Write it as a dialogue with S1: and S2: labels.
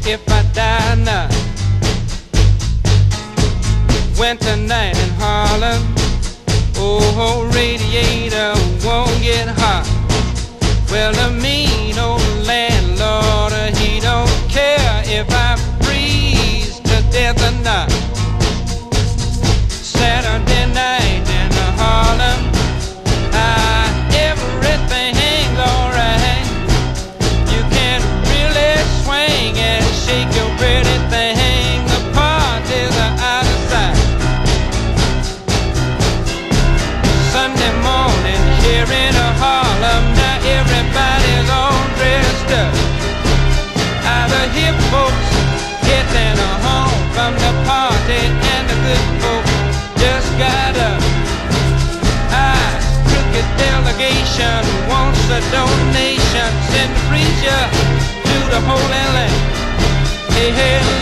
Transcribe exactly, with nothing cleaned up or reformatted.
S1: if I die now. Winter night in Harlem, oh, radiator won't get hot. Well, the mean old landlord, he don't care if I freeze to death or not. Saturday night in Harlem, ah, everything hangs alright. You can really swing and shake your pretty thing. The parties are out of sight. Sunday morning here in Harlem, now everybody's all dressed up. All the hip folks getting home from the party, and the good folks just got up. I, crooked delegation, wants a donation. Send the preacher to the Holy Land. Hey, hey,